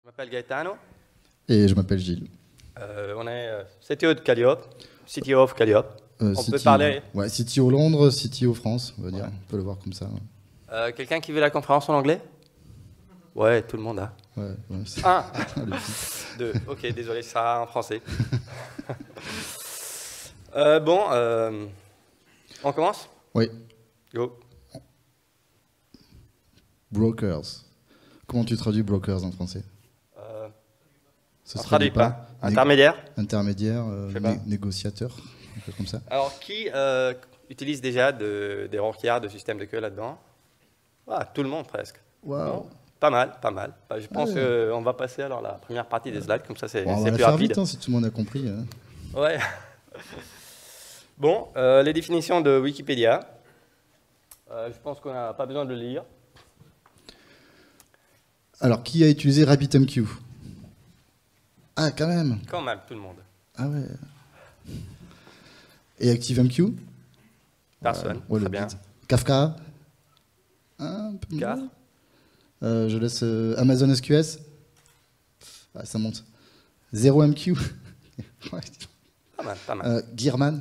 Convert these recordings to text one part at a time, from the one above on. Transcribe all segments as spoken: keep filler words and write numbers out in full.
Je m'appelle Gaetano. Et je m'appelle Gilles. Euh, on est euh, C T O de Calliope, C T O of Calliope. Euh, on City, peut parler. Ouais, C T O Londres, C T O France, on va dire. Ouais. On peut le voir comme ça. Ouais, Euh, Quelqu'un qui veut la conférence en anglais? Ouais, tout le monde a. ouais, ouais, c'est- Un, le fils. deux. Ok, désolé, ça en français. Euh, bon, euh, on commence? Oui, Go. brokers. Comment tu traduis brokers en français? Euh, Ça on se traduit pas. Né- Intermédiaire? Intermédiaire, euh, Je sais pas. né- négociateur, un peu comme ça. Alors, qui euh, utilise déjà de, des rockers, de systèmes de queue là-dedans? Ah, tout le monde presque. Waouh. Bon, pas mal, pas mal. Bah, je pense ouais. qu'on va passer alors la première partie des slides, comme ça c'est Bon, on c'est va la plus faire rapide. vite hein, si tout le monde a compris. hein. Ouais. Bon, euh, les définitions de Wikipédia. Euh, je pense qu'on n'a pas besoin de le lire. Alors, qui a utilisé RabbitMQ? Ah, quand même. Quand même, tout le monde. Ah ouais. Et ActiveMQ? Personne. Ouais, Très le bien. bid. Kafka? Un peu Car moins. Euh, je laisse euh, Amazon S Q S. Ah, ça monte. zéro M Q. Ouais. Pas mal, pas mal. Euh, Gearman.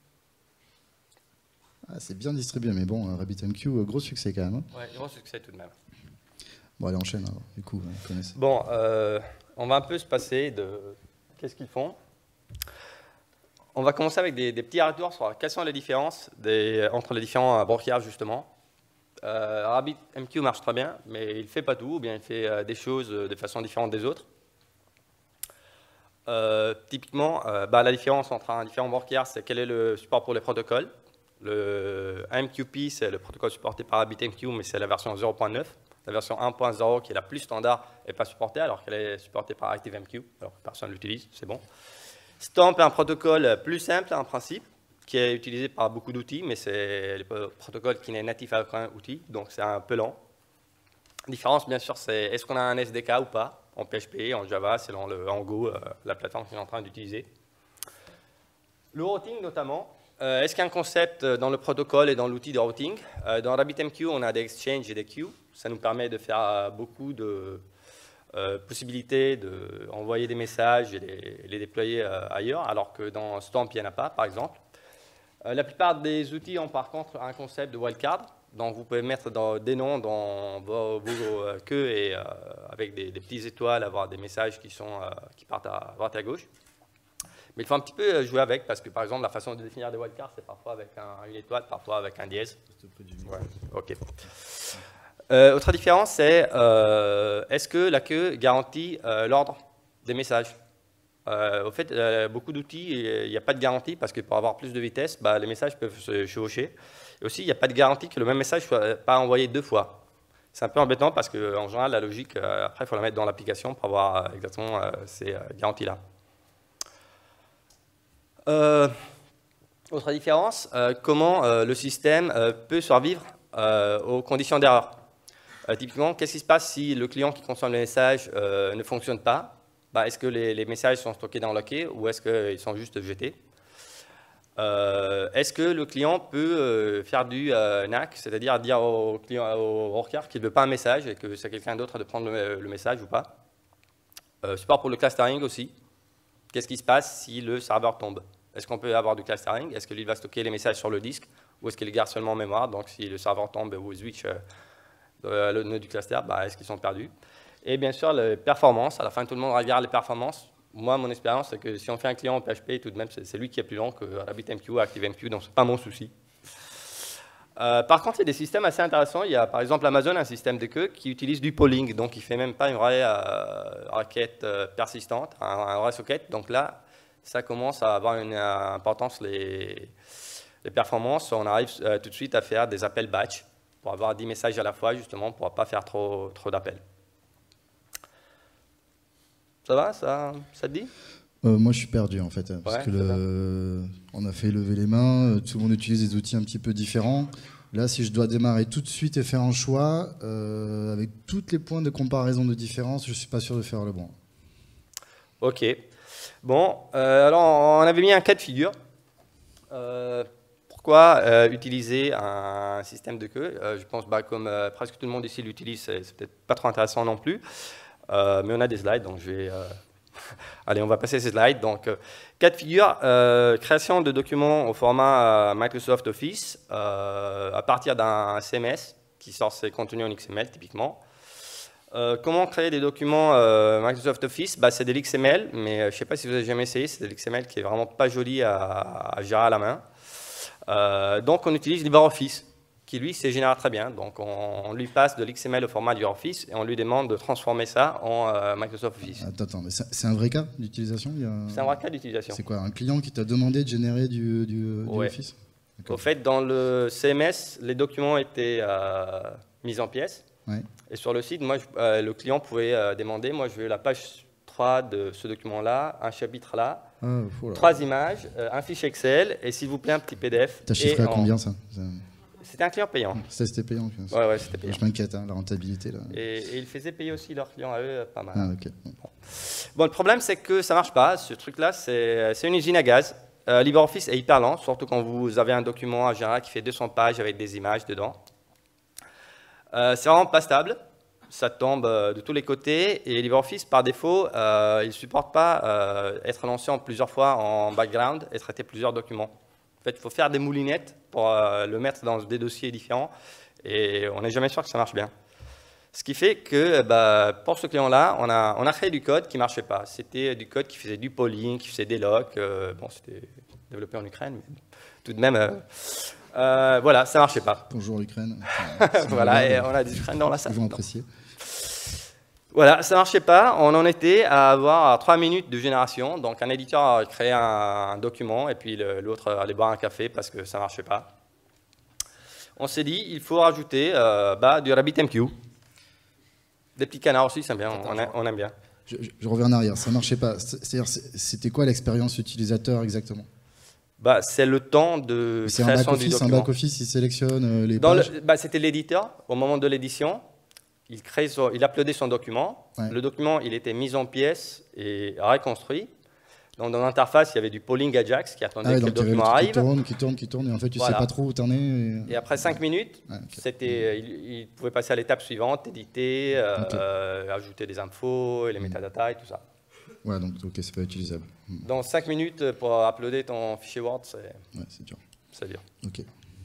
Ah, c'est bien distribué, mais bon, euh, RabbitMQ, euh, gros succès quand même. hein. Ouais, gros succès tout de même. Bon, allez, enchaîne, alors, du coup, vous connaissez. Bon, euh, on va un peu se passer de qu'est-ce qu'ils font. On va commencer avec des, des petits retours sur quelles sont les différences des, entre les différents brokers, justement. Euh, RabbitMQ marche très bien, mais il ne fait pas tout, ou bien il fait euh, des choses euh, de façon différente des autres. Euh, typiquement, euh, bah, la différence entre un différent broker, c'est quel est le support pour les protocoles. Le A M Q P, c'est le protocole supporté par RabbitMQ, mais c'est la version zéro point neuf. La version un point zéro, qui est la plus standard, n'est pas supportée, alors qu'elle est supportée par ActiveMQ, alors que personne ne l'utilise, c'est bon. Stomp est un protocole plus simple en principe, qui est utilisé par beaucoup d'outils, mais c'est le protocole qui n'est natif à aucun outil, donc c'est un peu lent. La différence, bien sûr, c'est est-ce qu'on a un S D K ou pas, en P H P, en Java, selon le, en Go, euh, la plateforme qu'on est en train d'utiliser. Le routing, notamment. Euh, est-ce qu'il y a un concept dans le protocole et dans l'outil de routing? euh, Dans RabbitMQ, on a des exchanges et des queues. Ça nous permet de faire euh, beaucoup de euh, possibilités d'envoyer des messages et les, les déployer euh, ailleurs, alors que dans Stomp, il n'y en a pas, par exemple. Euh, la plupart des outils ont par contre un concept de wildcard. Donc vous pouvez mettre dans, des noms dans vos, vos euh, queues et euh, avec des, des petites étoiles, avoir des messages qui, sont, euh, qui partent à droite et à gauche. Mais il faut un petit peu jouer avec, parce que par exemple, la façon de définir des wildcards, c'est parfois avec un, une étoile, parfois avec un dièse. Ouais, ok. Euh, autre différence, c'est euh, est-ce que la queue garantit euh, l'ordre des messages? euh, Au fait, euh, beaucoup d'outils, il n'y a pas de garantie, parce que pour avoir plus de vitesse, bah, les messages peuvent se chevaucher. Et aussi, il n'y a pas de garantie que le même message ne soit pas envoyé deux fois. C'est un peu embêtant, parce qu'en général, la logique, euh, après, il faut la mettre dans l'application pour avoir euh, exactement euh, ces euh, garanties-là. Euh, autre différence, euh, comment euh, le système euh, peut survivre euh, aux conditions d'erreur. Euh, typiquement, qu'est-ce qui se passe si le client qui consomme le message euh, ne fonctionne pas? Bah, est-ce que les, les messages sont stockés dans Locky ou est-ce qu'ils sont juste jetés? euh, Est-ce que le client peut euh, faire du euh, N A C, c'est-à-dire dire au, client, au worker qu'il ne veut pas un message et que c'est quelqu'un d'autre de prendre le, le message ou pas? euh, Support pour le clustering aussi. Qu'est-ce qui se passe si le serveur tombe? Est-ce qu'on peut avoir du clustering? Est-ce que lui va stocker les messages sur le disque ou est-ce qu'il les garde seulement en mémoire? Donc si le serveur tombe ou switch euh, le nœud du cluster, bah, est-ce qu'ils sont perdus? Et bien sûr, les performances. À la fin, tout le monde regarde les performances. Moi, mon expérience, c'est que si on fait un client en P H P, tout de même, c'est lui qui est plus lent que RabbitMQ ou ActiveMQ, donc ce n'est pas mon souci. Euh, par contre, il y a des systèmes assez intéressants. Il y a par exemple Amazon, un système de queue qui utilise du polling, donc il ne fait même pas une vraie euh, requête euh, persistante, un, un vrai socket. Donc là, ça commence à avoir une euh, importance, les, les performances. On arrive euh, tout de suite à faire des appels batch pour avoir dix messages à la fois, justement, pour ne pas faire trop, trop d'appels. Ça va, ça, ça te dit? Euh, moi, je suis perdu, en fait, parce Ouais, que le... on a fait lever les mains, euh, tout le monde utilise des outils un petit peu différents. Là, si je dois démarrer tout de suite et faire un choix, euh, avec tous les points de comparaison de différence, je ne suis pas sûr de faire le bon. Ok. Bon, euh, alors on avait mis un cas de figure. Euh, pourquoi euh, utiliser un système de queue? euh, Je pense, bah, comme euh, presque tout le monde ici l'utilise, c'est peut-être pas trop intéressant non plus. Euh, mais on a des slides, donc je vais... Euh... Allez, on va passer ces slides. Donc, euh, cas de figure, euh, création de documents au format euh, Microsoft Office euh, à partir d'un C M S qui sort ses contenus en X M L, typiquement. Euh, comment créer des documents euh, Microsoft Office? Bah, c'est de l'X M L, mais euh, je ne sais pas si vous avez jamais essayé, c'est de l'X M L qui est vraiment pas joli à, à gérer à la main. Euh, donc on utilise LibreOffice, qui lui se génère très bien. Donc on, on lui passe de l'X M L au format LibreOffice et on lui demande de transformer ça en euh, Microsoft Office. Attends, attends, mais c'est un vrai cas d'utilisation? A... C'est un vrai cas d'utilisation. C'est quoi, un client qui t'a demandé de générer du, du, ouais. du Office? Au fait, dans le C M S, les documents étaient euh, mis en pièces. Ouais. Et sur le site, moi, je, euh, le client pouvait euh, demander, moi je veux la page trois de ce document-là, un chapitre là, ah, trois images, euh, un fichier Excel, et s'il vous plaît un petit P D F. T'as chiffré à en... combien ça? C'était un client payant. C'était payant. Ouais, ouais, c'était payant. Je m'inquiète, hein, la rentabilité. Là. Et, et ils faisaient payer aussi leurs clients à eux, pas mal. Ah, ok. Bon. Bon, le problème, c'est que ça ne marche pas. Ce truc-là, c'est une usine à gaz. Euh, LibreOffice est hyper lent, surtout quand vous avez un document en général qui fait deux cents pages avec des images dedans. Euh, c'est vraiment pas stable. Ça tombe de tous les côtés et LibreOffice, par défaut, euh, il ne supporte pas euh, être lancé en plusieurs fois en background et traiter plusieurs documents. En fait, il faut faire des moulinettes pour euh, le mettre dans des dossiers différents et on n'est jamais sûr que ça marche bien. Ce qui fait que bah, pour ce client-là, on a, on a créé du code qui ne marchait pas. C'était du code qui faisait du polling, qui faisait des locks. Euh, bon, c'était développé en Ukraine, mais tout de même... Euh, Euh, voilà, ça ne marchait pas. Bonjour l'Ukraine. Voilà, et on a des Ukrainiens dans la salle. Ils vont apprécier. Voilà, ça ne marchait pas. On en était à avoir trois minutes de génération. Donc un éditeur a créé un, un document et puis l'autre allait boire un café parce que ça ne marchait pas. On s'est dit, il faut rajouter euh, bah, du RabbitMQ. Des petits canards aussi, c'est bien, on, on aime bien. Je, je, je reviens en arrière, ça ne marchait pas. C'est-à-dire, c'était quoi l'expérience utilisateur exactement? Bah, c'est le temps de création du document. C'est un back-office, il sélectionne euh, les Dans pages. Bah, c'était l'éditeur. Au moment de l'édition, il, crée son, il uploadait son document. Ouais. Le document, il était mis en pièces et reconstruit. Donc, dans l'interface, il y avait du polling Ajax qui attendait ah ouais, que le document arrive. Qui tourne, qui tourne, qui tourne, et en fait, tu ne voilà. sais pas trop où tu en es. Et, et après cinq minutes, ah, okay. c'était, il, il pouvait passer à l'étape suivante, éditer, euh, okay. euh, ajouter des infos, et les métadatas et tout ça. Ouais, donc ok, c'est pas utilisable. Dans cinq minutes pour uploader ton fichier Word, c'est ouais, c'est dur. C'est dur. Ok.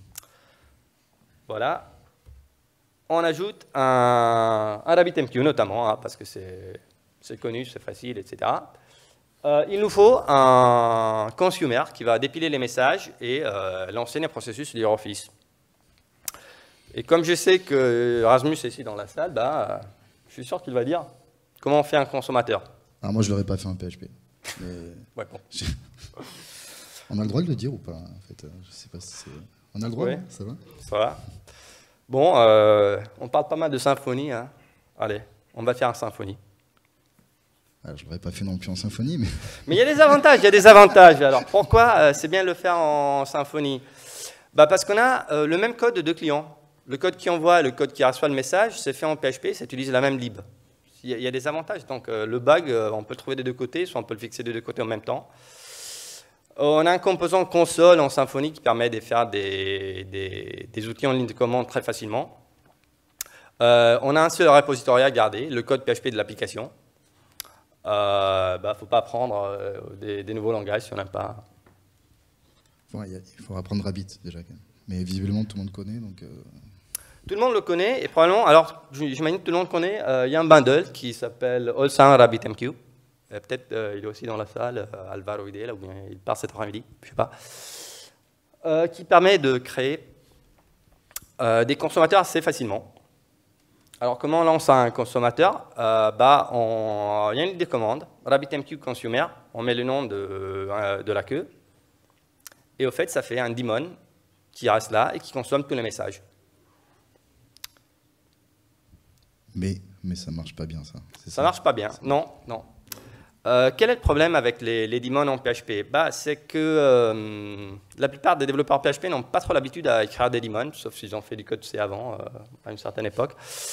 Voilà. On ajoute un, un RabbitMQ notamment, hein, parce que c'est connu, c'est facile, et cetera. Euh, il nous faut un consumer qui va dépiler les messages et euh, lancer les processus LibreOffice. Et comme je sais que Rasmus est ici dans la salle, bah, je suis sûr qu'il va dire comment on fait un consommateur. Alors moi, je ne l'aurais pas fait en P H P. Mais... ouais, bon. On a le droit de le dire ou pas en fait, je sais pas si on a le droit, oui. Ça va Ça va. Bon, euh, on parle pas mal de Symfony. Hein. Allez, on va faire un Symfony. Alors, je ne l'aurais pas fait non plus en Symfony, mais... Mais il y a des avantages, il y a des avantages. Alors, pourquoi euh, c'est bien de le faire en Symfony? Bah, parce qu'on a euh, le même code de deux clients. Le code qui envoie et le code qui reçoit le message, c'est fait en P H P, ça utilise la même lib. Il y a des avantages. Donc, euh, le bug, euh, on peut le trouver des deux côtés, soit on peut le fixer des deux côtés en même temps. On a un composant console en Symfony qui permet de faire des, des, des outils en ligne de commande très facilement. Euh, on a un seul repository à garder, le code P H P de l'application. Il euh, ne bah, faut pas apprendre euh, des, des nouveaux langages si on n'aime pas. Ouais, il faut apprendre Rabbit déjà. Mais visiblement, tout le monde connaît. Donc, euh... Tout le monde le connaît, et probablement, alors j'imagine que tout le monde connaît, euh, il y a un bundle qui s'appelle All Sound RabbitMQ. Peut-être euh, il est aussi dans la salle, euh, Alvaro Idea, là, ou bien il part cet après-midi, je ne sais pas. Euh, qui permet de créer euh, des consommateurs assez facilement. Alors comment on lance un consommateur? euh, bah, on, Il y a une liste de commandes, RabbitMQ Consumer, on met le nom de, euh, de la queue, et au fait ça fait un daemon qui reste là et qui consomme tous les messages. Mais, mais ça ne marche pas bien, ça. Ça ne marche pas bien, non, non. Euh, quel est le problème avec les, les daemons en P H P? bah, C'est que euh, la plupart des développeurs P H P n'ont pas trop l'habitude à écrire des daemons, sauf s'ils ont fait du code C avant, euh, à une certaine époque.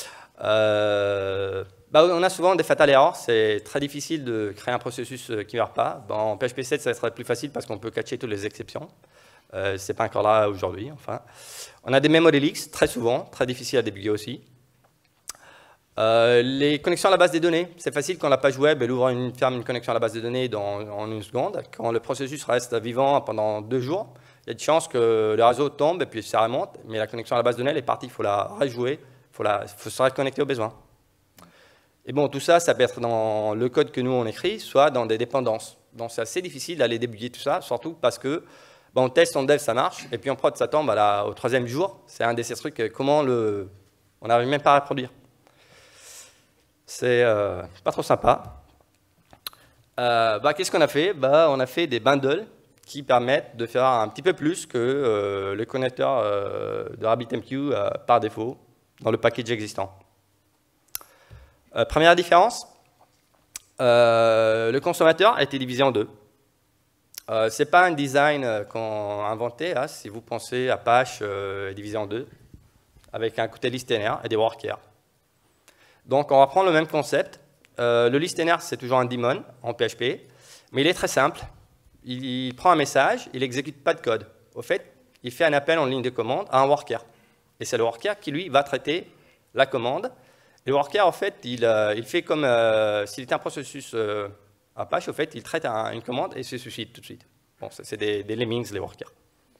Euh, bah, on a souvent des fatal errors, c'est très difficile de créer un processus qui ne meurt pas. Bon, en P H P sept, ça serait plus facile parce qu'on peut catcher toutes les exceptions. Euh, Ce n'est pas encore là aujourd'hui, enfin. On a des memory leaks, très souvent, très difficiles à débugger aussi. Euh, les connexions à la base des données, c'est facile quand la page web elle ouvre une, ferme une connexion à la base des données dans, en une seconde. Quand le processus reste vivant pendant deux jours, il y a de chances que le réseau tombe et puis ça remonte, mais la connexion à la base de données elle est partie, il faut la rejouer, il faut, la, faut se reconnecter aux besoins. Et bon, tout ça, ça peut être dans le code que nous on écrit, soit dans des dépendances. Donc c'est assez difficile d'aller débugger tout ça, surtout parce que bon, on teste, on dev, ça marche, et puis en prod, ça tombe à la, au troisième jour. C'est un de ces trucs, comment le, on n'arrive même pas à reproduire. C'est euh, pas trop sympa. Euh, bah, qu'est-ce qu'on a fait? Bah, on a fait des bundles qui permettent de faire un petit peu plus que euh, le connecteur euh, de RabbitMQ euh, par défaut dans le package existant. Euh, première différence, euh, le consommateur a été divisé en deux. Euh, ce n'est pas un design euh, qu'on a inventé, hein, si vous pensez Apache euh, divisé en deux, avec un côté listener et des workers. Donc on va prendre le même concept. Euh, le listener, c'est toujours un daemon en P H P, mais il est très simple. Il, il prend un message, il n'exécute pas de code. Au fait, il fait un appel en ligne de commande à un worker. Et c'est le worker qui, lui, va traiter la commande. Et le worker, en fait, il, euh, il fait comme euh, s'il était un processus euh, Apache, au fait, il traite un, une commande et se suscite tout de suite. Bon, c'est des, des lemmings, les workers.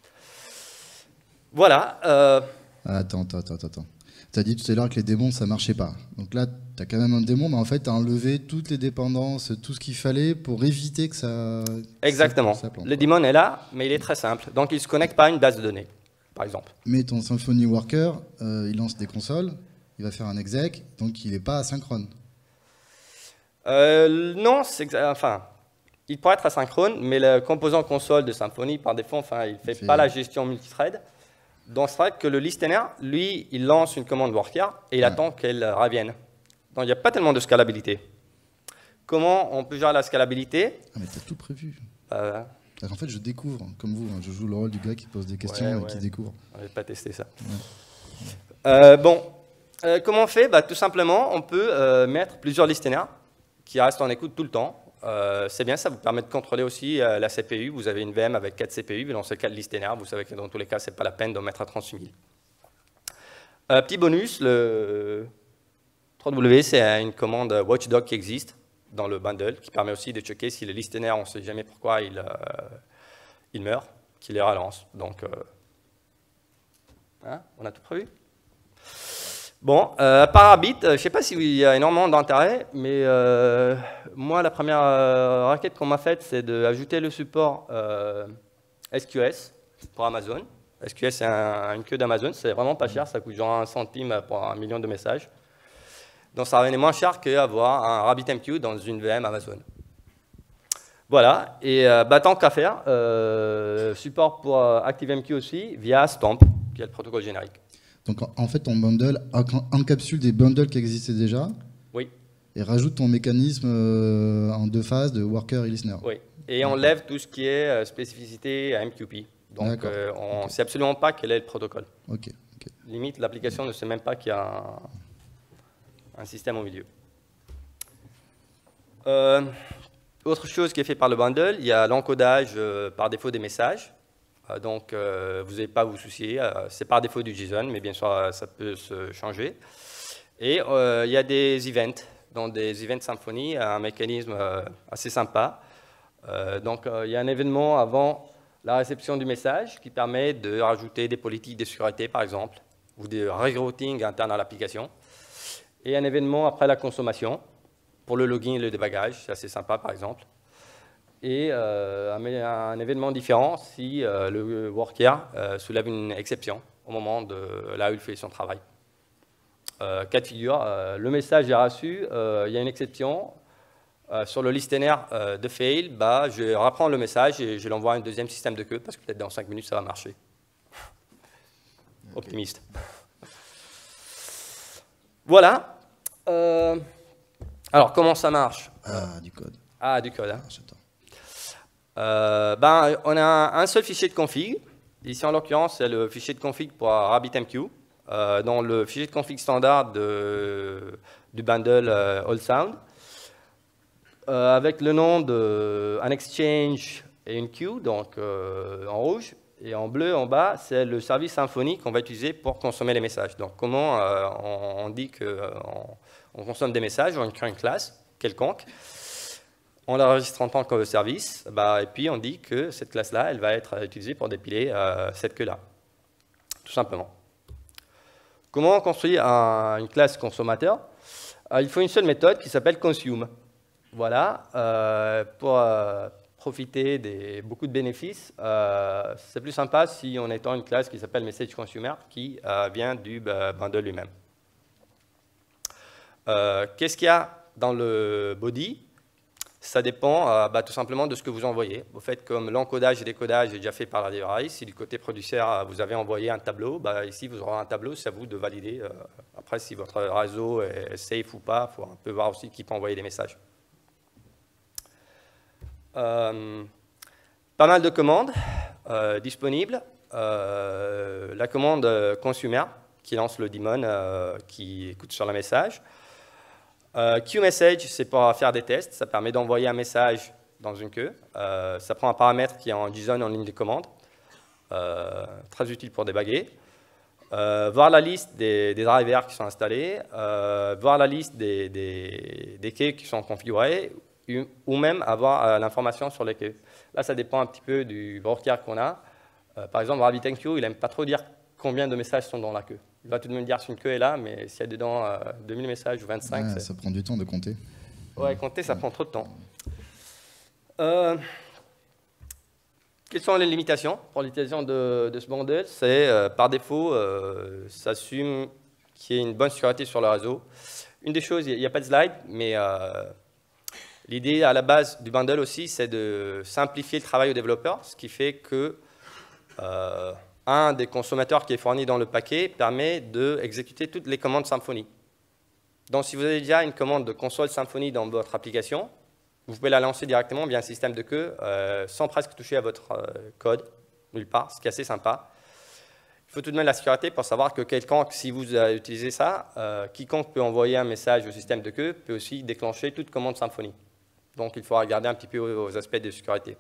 Voilà. Euh... Attends, attends, attends, attends. Tu as dit tout à l'heure que les démons, ça marchait pas. Donc là, tu as quand même un démon, mais en fait, tu as enlevé toutes les dépendances, tout ce qu'il fallait pour éviter que ça... Exactement. Ça, ça plante, le daemon est là, mais il est très simple. Donc, il ne se connecte pas à une base de données, par exemple. Mais ton Symfony Worker, euh, il lance des consoles, il va faire un exec, donc il n'est pas asynchrone. Euh, non, c'est enfin, il pourrait être asynchrone, mais le composant console de Symfony, par défaut, enfin, il ne fait, fait pas la gestion multithread. Donc, c'est vrai que le listener, lui, il lance une commande worker et il ouais. attend qu'elle revienne. Donc, il n'y a pas tellement de scalabilité. Comment on peut gérer la scalabilité? Ah, mais tu as tout prévu. Euh... En fait, je découvre, comme vous, hein, je joue le rôle du gars qui pose des questions ouais, et ouais. qui découvre. On n'a pas testé ça. Ouais. Euh, bon, euh, comment on fait? Bah, tout simplement, on peut euh, mettre plusieurs listeners qui restent en écoute tout le temps. Euh, c'est bien, ça vous permet de contrôler aussi euh, la C P U. Vous avez une V M avec quatre C P U, mais dans ce cas de listener, vous savez que dans tous les cas, ce n'est pas la peine d'en mettre à trente-six mille. Euh, petit bonus, le trois W, c'est une commande watchdog qui existe dans le bundle, qui permet aussi de checker si le listener, on ne sait jamais pourquoi il, euh, il meurt, qu'il les relance. Donc, euh, hein, on a tout prévu. Bon, euh, par Rabbit, euh, je ne sais pas s'il y a énormément d'intérêt, mais euh, moi, la première euh, requête qu'on m'a faite, c'est d'ajouter le support euh, S Q S pour Amazon. S Q S, c'est un, une queue d'Amazon, c'est vraiment pas cher, ça coûte genre un centime pour un million de messages. Donc ça revenait moins cher qu'avoir un RabbitMQ dans une V M Amazon. Voilà, et euh, bah, tant qu'à faire, euh, support pour euh, ActiveMQ aussi via Stomp, qui est le protocole générique. Donc en fait, ton bundle encapsule des bundles qui existaient déjà. Oui. Et rajoute ton mécanisme euh, en deux phases de worker et listener. Oui. Et on lève tout ce qui est euh, spécificité à M Q P. Donc euh, on ne okay. sait absolument pas quel est le protocole. Ok. okay. Limite, l'application ne sait même pas qu'il y a un, un système au milieu. Euh, autre chose qui est fait par le bundle, il y a l'encodage euh, par défaut des messages. Donc, euh, vous n'avez pas à vous soucier. Euh, c'est par défaut du JSON, mais bien sûr, euh, ça peut se changer. Et euh, il y a des events, donc des events Symfony, un mécanisme euh, assez sympa. Euh, donc, euh, il y a un événement avant la réception du message qui permet de rajouter des politiques de sécurité, par exemple, ou des rerouting internes à l'application. Et un événement après la consommation, pour le login et le débagage, c'est assez sympa, par exemple. Et euh, un, un événement différent si euh, le worker euh, soulève une exception au moment de là où il fait son travail. Euh, cas de figure, euh, le message est reçu, euh, il y a une exception. Euh, sur le listener euh, de fail, bah, je reprends le message et je l'envoie à un deuxième système de queue parce que peut-être dans cinq minutes ça va marcher. Okay. Optimiste. Voilà. Euh, alors, comment ça marche? Ah, du code. Ah, du code. Hein. Ah, Euh, ben, on a un seul fichier de config. Ici, en l'occurrence, c'est le fichier de config pour RabbitMQ. Euh, dans le fichier de config standard de, du bundle euh, AllSound, euh, avec le nom d'un exchange et une queue, donc euh, en rouge, et en bleu, en bas, c'est le service Symfony qu'on va utiliser pour consommer les messages. Donc, comment euh, on, on dit qu'on On consomme des messages, on crée une classe quelconque, on l'enregistre en tant que service, bah, et puis on dit que cette classe-là, elle va être utilisée pour dépiler euh, cette queue-là, tout simplement. Comment on construit un, une classe consommateur? euh, Il faut une seule méthode qui s'appelle consume. Voilà, euh, pour euh, profiter de beaucoup de bénéfices, euh, c'est plus sympa si on étend une classe qui s'appelle message consumer, qui euh, vient du bah, bundle lui-même. Euh, Qu'est-ce qu'il y a dans le body? Ça dépend euh, bah, tout simplement de ce que vous envoyez. Vous faites comme l'encodage et décodage est déjà fait par la device. Si du côté producteur, vous avez envoyé un tableau, bah, ici vous aurez un tableau, c'est à vous de valider. Euh, après, si votre réseau est safe ou pas, il faut un peu voir aussi qui peut envoyer des messages. Euh, pas mal de commandes euh, disponibles. Euh, la commande consumer qui lance le daemon euh, qui écoute sur le message. Euh, QMessage, c'est pour faire des tests. Ça permet d'envoyer un message dans une queue. Euh, ça prend un paramètre qui est en JSON en ligne de commande. Euh, très utile pour débugger. Euh, voir la liste des, des drivers qui sont installés. Euh, voir la liste des, des, des queues qui sont configurées. Ou même avoir euh, l'information sur les queues. Là, ça dépend un petit peu du broker qu'on a. Euh, par exemple, RabbitMQ, il n'aime pas trop dire combien de messages sont dans la queue. Il va tout de même dire si une queue est là, mais s'il y a dedans euh, deux mille messages ou vingt-cinq... Ouais, ça prend du temps de compter. Ouais, compter, ça prend trop de temps. Euh, quelles sont les limitations pour l'utilisation de, de ce bundle? C'est, euh, par défaut, euh, ça assume qu'il y ait une bonne sécurité sur le réseau. Une des choses, il n'y a, a pas de slide, mais euh, l'idée à la base du bundle aussi, c'est de simplifier le travail aux développeurs, ce qui fait que... Euh, un des consommateurs qui est fourni dans le paquet permet d'exécuter toutes les commandes Symfony. Donc, si vous avez déjà une commande de console Symfony dans votre application, vous pouvez la lancer directement via un système de queue euh, sans presque toucher à votre euh, code, nulle part, ce qui est assez sympa. Il faut tout de même la sécurité pour savoir que quelqu'un, si vous utilisez ça, euh, quiconque peut envoyer un message au système de queue peut aussi déclencher toute commande Symfony. Donc, il faut regarder un petit peu aux aspects de sécurité.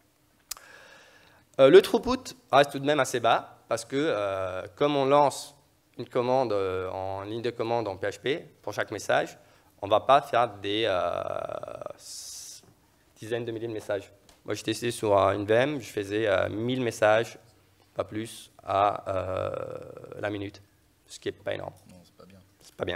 Euh, le throughput reste tout de même assez bas parce que euh, comme on lance une commande euh, en ligne de commande en P H P pour chaque message, on ne va pas faire des euh, dizaines de milliers de messages. Moi, j'ai testé sur une V M, je faisais euh, mille messages, pas plus, à euh, la minute, ce qui n'est pas énorme. Non, c'est pas bien. C'est pas bien.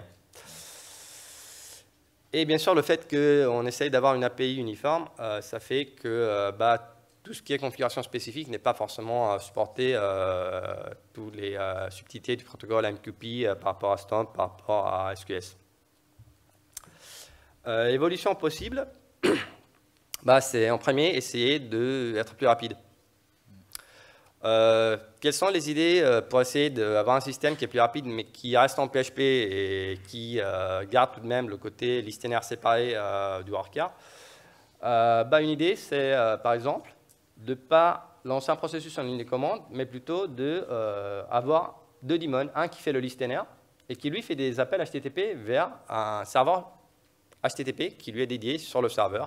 Et bien sûr, le fait qu'on essaye d'avoir une A P I uniforme, euh, ça fait que euh, bah, tout ce qui est configuration spécifique n'est pas forcément euh, supporté, euh, toutes les euh, subtilités du protocole M Q P euh, par rapport à Stomp, par rapport à S Q S. Euh, évolution possible, bah, c'est en premier essayer d'être plus rapide. Euh, quelles sont les idées euh, pour essayer d'avoir un système qui est plus rapide mais qui reste en P H P et qui euh, garde tout de même le côté listener séparé euh, du worker? euh, bah, Une idée, c'est euh, par exemple de ne pas lancer un processus en ligne de commande, mais plutôt d'avoir euh, deux daemons, un qui fait le listener et qui lui fait des appels H T T P vers un serveur H T T P qui lui est dédié sur le serveur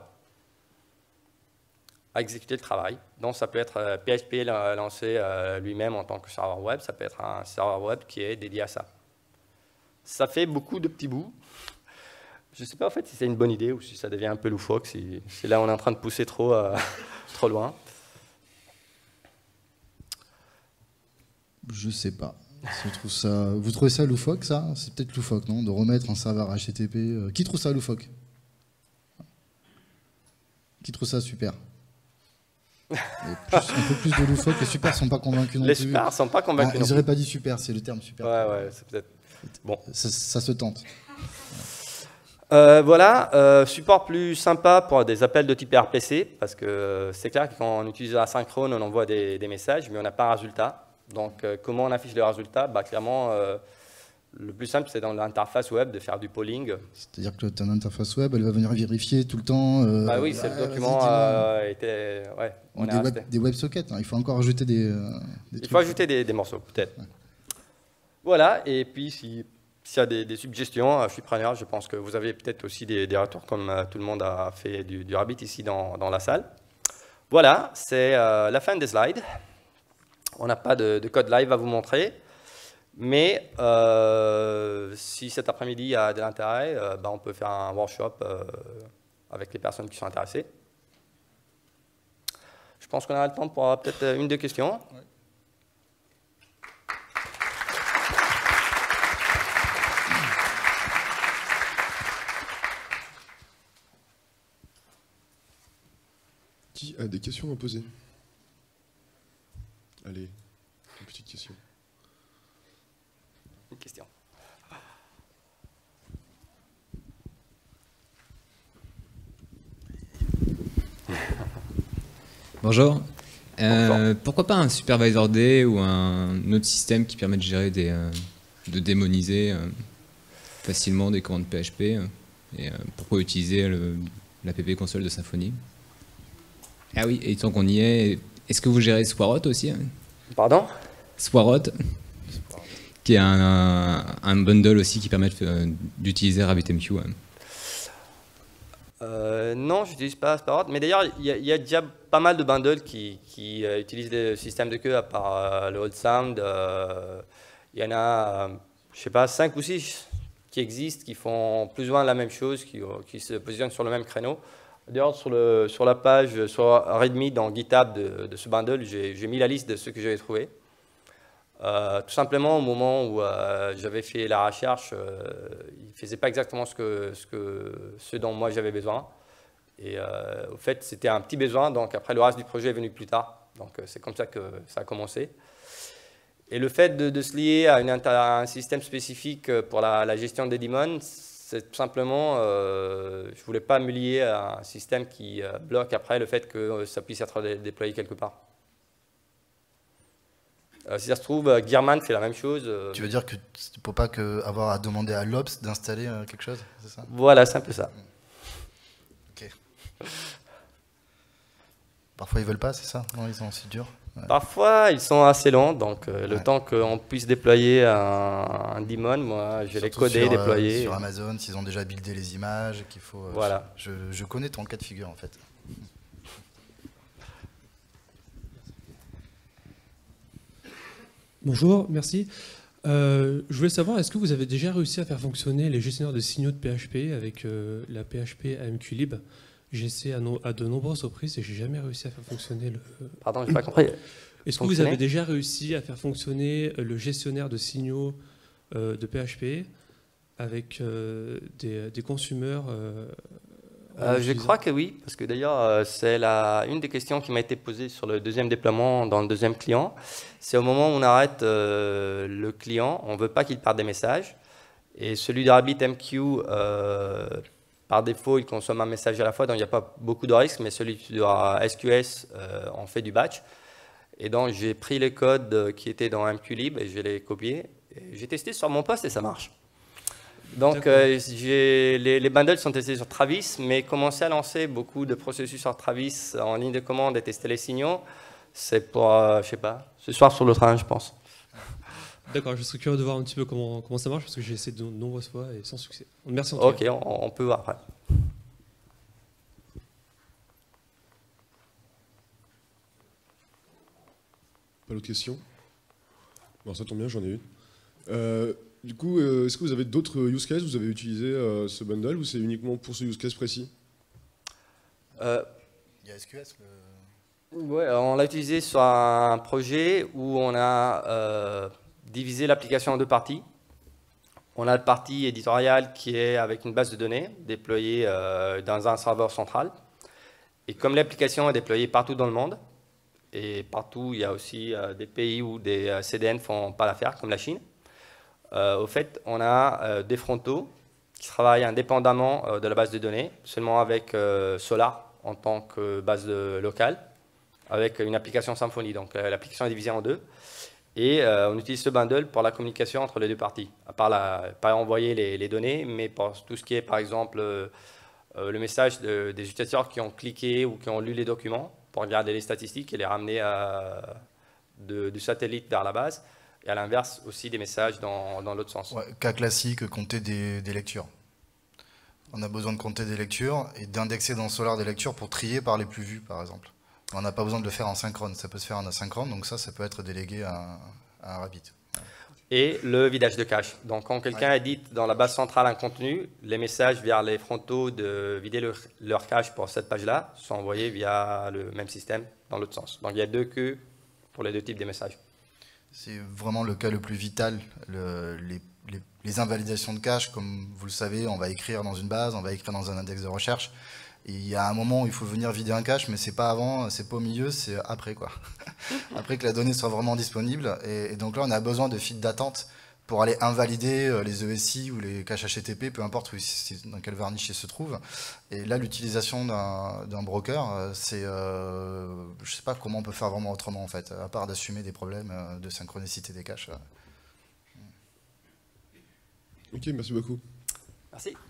à exécuter le travail. Donc ça peut être euh, P H P lancé euh, lui-même en tant que serveur web, ça peut être un serveur web qui est dédié à ça. Ça fait beaucoup de petits bouts. Je ne sais pas en fait si c'est une bonne idée ou si ça devient un peu loufoque, si, si là on est en train de pousser trop, euh, trop loin. Je sais pas. Je trouve ça... Vous trouvez ça loufoque, ça? C'est peut-être loufoque, non? De remettre un serveur H T T P. Euh... Qui trouve ça loufoque? Qui trouve ça super? Plus, un peu plus de loufoque. Les super sont pas convaincus non Les plus. Les super sont pas convaincus ah, non Ils n'auraient pas dit super, c'est le terme super. Ouais, ouais, c'est peut-être... Bon. Ça, ça se tente. Euh, voilà, euh, support plus sympa pour des appels de type R P C, parce que c'est clair que quand on utilise asynchrone, on envoie des, des messages, mais on n'a pas un résultat. Donc, euh, comment on affiche le résultat? Bah, clairement, euh, le plus simple, c'est dans l'interface web de faire du polling. C'est-à-dire que tu as une interface web, elle va venir vérifier tout le temps. Euh, bah oui, c'est ah, le document euh, était... Ouais, on des, web, des WebSockets, hein, il faut encore ajouter des, euh, des Il trucs. faut ajouter des, des morceaux, peut-être. Ouais. Voilà, et puis si... S'il y a des, des suggestions, je suis preneur. Je pense que vous avez peut-être aussi des, des retours, comme euh, tout le monde a fait du, du Rabbit ici dans, dans la salle. Voilà, c'est euh, la fin des slides. On n'a pas de, de code live à vous montrer. Mais euh, si cet après-midi il y a de l'intérêt, euh, bah, on peut faire un workshop euh, avec les personnes qui sont intéressées. Je pense qu'on aura le temps pour peut-être une ou deux questions. Ouais. Qui a des questions à poser? Allez, une petite question. Une question. Bonjour. Euh, Bonjour. Pourquoi pas un supervisor D ou un autre système qui permet de gérer des, euh, de démoniser euh, facilement des commandes P H P euh, et euh, pourquoi utiliser le, l'app console de Symfony? Ah oui, et tant qu'on y est, est-ce que vous gérez Swarot aussi hein? Pardon? Swarot, qui est un, un, un bundle aussi qui permet de, d'utiliser RabbitMQ. Hein. Euh, non, je n'utilise pas Sparrow, mais d'ailleurs, il y, y a déjà pas mal de bundles qui, qui euh, utilisent le système de queue, à part euh, le Old Sound. Il euh, y en a, euh, je sais pas, cinq ou six qui existent, qui font plus ou moins la même chose, qui, qui se positionnent sur le même créneau. D'ailleurs, sur, le, sur la page, sur README, dans GitHub de, de ce bundle, j'ai mis la liste de ceux que j'avais trouvés. Euh, tout simplement, au moment où euh, j'avais fait la recherche, euh, il ne faisait pas exactement ce, que, ce, que, ce dont moi j'avais besoin. Et euh, au fait, c'était un petit besoin, donc après le reste du projet est venu plus tard. Donc c'est comme ça que ça a commencé. Et le fait de, de se lier à, une, à un système spécifique pour la, la gestion des daemons, c'est tout simplement, euh, je ne voulais pas me lier à un système qui euh, bloque après le fait que ça puisse être dé déployé quelque part. Euh, si ça se trouve, euh, Gearman fait la même chose. Euh, tu veux dire que tu ne peux pas que avoir à demander à l'Ops d'installer euh, quelque chose, c'est ça? Voilà, c'est un peu ça. Ok. Parfois ils veulent pas, c'est ça? Non, ils sont aussi durs. Ouais. Parfois, ils sont assez longs, donc euh, le ouais. temps qu'on puisse déployer un, un daemon, moi, je les coder, sur, déployer. Euh, sur Amazon, s'ils ont déjà buildé les images, qu'il faut. Euh, voilà. Je, je connais ton cas de figure en fait. Bonjour, merci. Euh, je voulais savoir, est-ce que vous avez déjà réussi à faire fonctionner les gestionnaires de signaux de P H P avec euh, la P H P A M Q lib? J'ai essayé à, no à de nombreuses reprises et j'ai jamais réussi à faire fonctionner le... Pardon, j'ai pas compris. Est-ce que vous avez déjà réussi à faire fonctionner le gestionnaire de signaux euh, de P H P avec euh, des, des consumers euh, Euh, je crois que oui, parce que d'ailleurs, euh, c'est une des questions qui m'a été posée sur le deuxième déploiement dans le deuxième client. C'est au moment où on arrête euh, le client, on ne veut pas qu'il perde des messages. Et celui de RabbitMQ, euh, par défaut, il consomme un message à la fois, donc il n'y a pas beaucoup de risques, mais celui de S Q S, euh, on fait du batch. Et donc, j'ai pris les codes qui étaient dans M Q lib et je les ai copiés. J'ai testé sur mon poste et ça marche. Donc, euh, les, les bundles sont testés sur Travis, mais commencer à lancer beaucoup de processus sur Travis en ligne de commande et tester les signaux, c'est pour, euh, je sais pas, ce soir sur le train, je pense. D'accord, je serais curieux de voir un petit peu comment, comment ça marche, parce que j'ai essayé de nombreuses fois et sans succès. Merci en tout Ok, cas. on, on peut voir après. Pas d'autres questions? Bon, ça tombe bien, j'en ai une. Euh, du coup, euh, est-ce que vous avez d'autres use cases? Vous avez utilisé euh, ce bundle ou c'est uniquement pour ce use case précis? euh, Il y a S Q S le... Ouais, on l'a utilisé sur un projet où on a euh, divisé l'application en deux parties. On a la partie éditoriale qui est avec une base de données déployée euh, dans un serveur central. Et comme l'application est déployée partout dans le monde, et partout il y a aussi euh, des pays où des euh, C D N ne font pas l'affaire, comme la Chine, euh, au fait, on a euh, des frontaux qui travaillent indépendamment euh, de la base de données, seulement avec euh, Solar en tant que base de, locale, avec une application Symfony. Donc euh, l'application est divisée en deux. Et euh, on utilise ce bundle pour la communication entre les deux parties. À part, la, pas envoyer les, les données, mais pour tout ce qui est, par exemple, euh, euh, le message de, des utilisateurs qui ont cliqué ou qui ont lu les documents pour regarder les statistiques et les ramener à, de, du satellite vers la base. Et à l'inverse, aussi des messages dans, dans l'autre sens. Ouais, cas classique, compter des, des lectures. On a besoin de compter des lectures et d'indexer dans Solar des lectures pour trier par les plus vues, par exemple. On n'a pas besoin de le faire en synchrone, ça peut se faire en asynchrone, donc ça, ça peut être délégué à, à un Rabbit. et le vidage de cache. Donc, quand quelqu'un édite dans la base centrale un contenu, les messages vers les frontaux de vider leur, leur cache pour cette page-là sont envoyés via le même système dans l'autre sens. Donc, il y a deux queues pour les deux types de messages. C'est vraiment le cas le plus vital. Le, les, les, les invalidations de cache, comme vous le savez, on va écrire dans une base, on va écrire dans un index de recherche. Et il y a un moment où il faut venir vider un cache, mais c'est pas avant, c'est pas au milieu, c'est après quoi. Après que la donnée soit vraiment disponible. Et, et donc là, on a besoin de files d'attente pour aller invalider les E S I ou les caches H T T P, peu importe où, dans quel varnish ils se trouvent. Et là, l'utilisation d'un broker, c'est, euh, je sais pas comment on peut faire vraiment autrement en fait, à part d'assumer des problèmes de synchronicité des caches. Ok, merci beaucoup. Merci.